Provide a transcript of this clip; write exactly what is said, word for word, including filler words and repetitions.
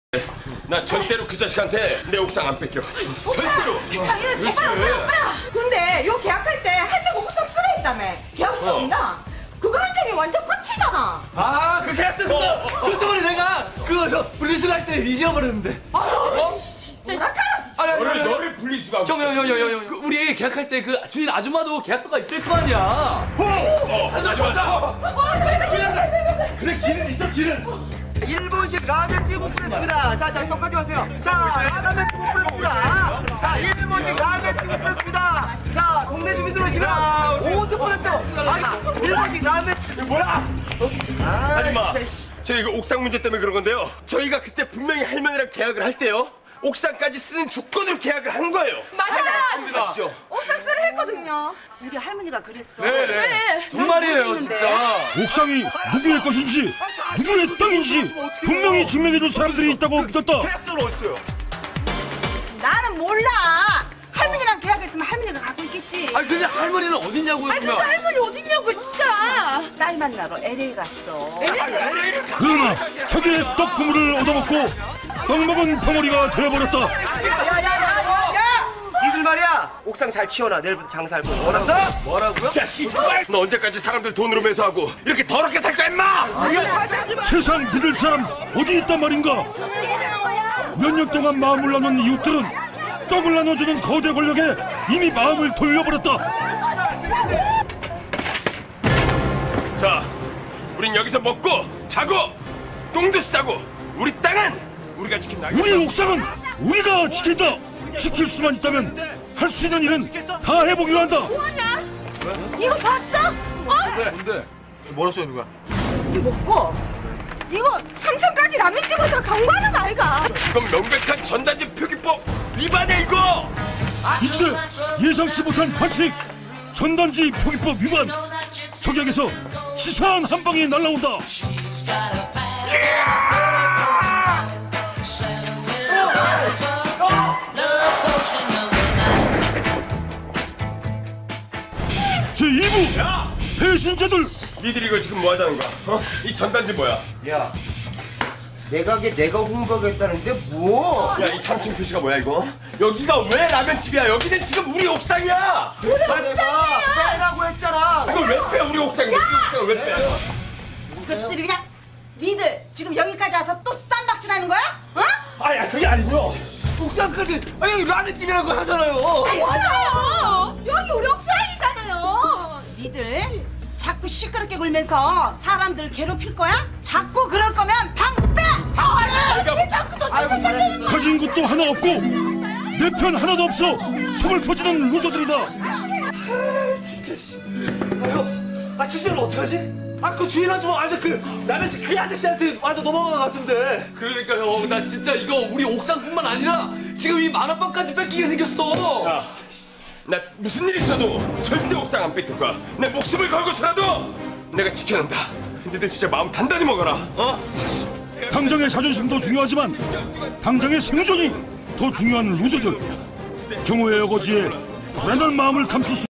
나 절대로 그 자식한테 내 옥상 안 뺏겨. 절대로. 장인은 제발 오빠 오빠. 근데 요 계약할 때 할머니 옥상 쓰라 했다며. 계약서 없나? 그거 한 장이 완전 끝이잖아. 아, 그 계약서 그거 어, 어. 그 저번에 내가 그거 저 분리수거 할 때 잊어버렸는데. 아유, 어? 진짜 뭐라카라. 아니, 아니, 너를 아니, 너를 분리수거. 형, 형, 형, 형, 형, 그 우리 계약할 때 그 주인 아줌마도 계약서가 있을 거 아니야. 어, 아줌마. 그래, 길은 있어, 길은. 일본식 라면집 오픈했습니다. 자, 자, 똑같이 하세요. 자, 라면집 오픈했습니다. 자, 일본식 라면집 오픈했습니다. 자, 동네 주민들 오시면 오십 퍼센트. 아, 일본식 라면집. 뭐야? 아, 아줌마, 진짜, 씨. 저 이거 옥상 문제 때문에 그런 건데요. 저희가 그때 분명히 할머니랑 계약을 할 때요. 옥상까지 쓰는 조건으로 계약을 한 거예요. 맞아요. 아시죠? 옥상 쓰라 했거든요. 우리 할머니가 그랬어. 네, 네. 정말이에요, 진짜. 옥상이 누구의 것인지 누구의 땅인지 분명히 증명해준 사람들이 있다고 믿었다. 계약서는 어딨어요? 나는 몰라. 할머니랑 계약했으면 할머니가 갖고 있겠지. 아니, 근데 할머니는 어딨냐고요, 아니 근데 그러면. 할머니 어딨냐고 진짜. 딸 만나러 엘에이 갔어. 그러나 저기의 떡 국물을 얻어먹고 떡 먹은 덩어리가 되어버렸다. 니들 말이야. 옥상 잘 치워놔. 내일부터 장사할 거야. 원했어? 뭐라고요? 자식, 너 언제까지 사람들 돈으로 매수하고 이렇게 더럽게 살 거야, 임마! 세상 믿을 사람 어디 있단 말인가. 몇 년 동안 마음을 나눈 이웃들은 떡을 나눠주는 거대 권력에 이미 마음을 돌려버렸다. 자, 우린 여기서 먹고 자고 똥도 싸고 우리 땅은 우리가 지킨다. 우리 옥상은 우리가 지킨다. 지킬 수만 있다면 할 수 있는 일은 다 해보기로 한다. 뭐냐? 이거 봤어? 어? 뭔데? 뭐라 써요, 누가? 이거 먹고 이거 삼천까지 라면집으로 다 광고하는 거 아이가? 이건 명백한 전단지 표기법 위반이야 이거. 이때 예상치 못한 반칙. 전단지 표기법 위반. 적역에서 치사한 한 방이 날라온다. 제이 부 배신자들. 니들이 이거 지금 뭐 하자는 거야? 어? 이 전단지 뭐야? 야, 내 가게 내가 홍보하겠다는데 뭐? 야, 이 삼 층 표시가 뭐야 이거? 여기가 왜 라면집이야? 여기는 지금 우리 옥상이야. 내가 빼라고 했잖아. 이걸 왜 빼? 우리 옥상이 우리 옥상을 왜 빼? 이것들이 그냥 니들 지금 여기까지 와서 또 쌈박질하는 거야? 어? 아니, 그게 아니고요. 옥상까지, 아니, 여기 라면집이라고 하잖아요. 맞아요. 여기 우리 옥상이잖아요. 니들 자꾸 시끄럽게 굴면서 사람들 괴롭힐 거야? 자꾸 그럴 거면 방 빼! 방 빼! 왜 자꾸 저 아이고, 잘하셨어. 가진 것도 하나 없고 내 편 하나도 없어. 적을 퍼지는 루저들이다. 아, 진짜로 어떡하지? 아, 그 주인 아줌마 완전 그 라면집 그 아저씨한테 완전 넘어간 것 같은데. 그러니까 형, 나 진짜 이거 우리 옥상뿐만 아니라 지금 이 만원빵까지 뺏기게 생겼어. 야, 나 무슨 일 있어도 절대 옥상 안 뺏길 거야. 내 목숨을 걸고서라도 내가 지켜낸다. 니들 진짜 마음 단단히 먹어라. 어? 당장의 자존심도 중요하지만 당장의 생존이 더 중요한 루저들. 경호의 어거지에 불안한 마음을 감출 수